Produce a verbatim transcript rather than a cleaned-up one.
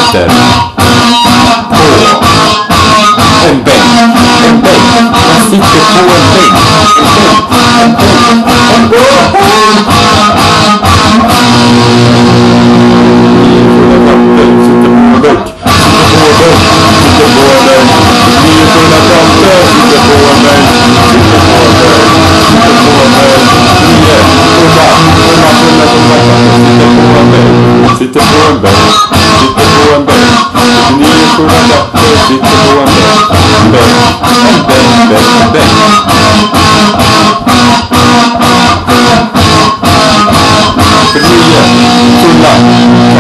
sitter på en bänk. En bänk. Han sitter på en bänk. En bänk. En bänk. En bänk. Sitter på en bänk. Sitter på en bänk. Ni är fulla katter. Sitter på en bänk. Sitter på en bänk. Sitter på en bänk. Ni är fulla. Fulla, fulla, fulla katter. Sitter på en bänk. Sitter på en bänk. Sitter på en bänk. Ni är fulla katter. Sitter på en bänk. En bänk. En bänk. Bänk. Bänk. För ni är fulla